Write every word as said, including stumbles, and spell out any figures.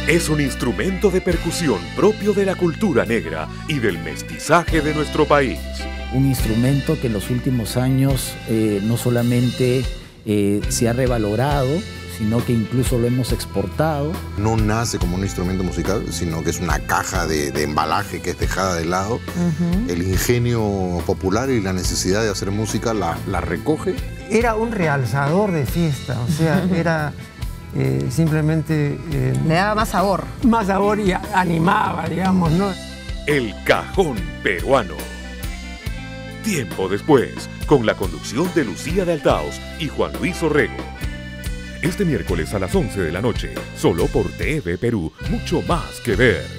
Es un instrumento de percusión propio de la cultura negra y del mestizaje de nuestro país. Un instrumento que en los últimos años eh, no solamente eh, se ha revalorado, sino que incluso lo hemos exportado. No nace como un instrumento musical, sino que es una caja de, de embalaje que es dejada de lado. Uh-huh. El ingenio popular y la necesidad de hacer música la, la recoge. Era un realzador de fiesta, o sea, era eh, simplemente... Eh, Le daba más sabor. Más sabor y animaba, digamos, ¿no? El cajón peruano. Tiempo después, con la conducción de Lucía de Altaos y Juan Luis Orrego. Este miércoles a las once de la noche, solo por T V Perú, mucho más que ver.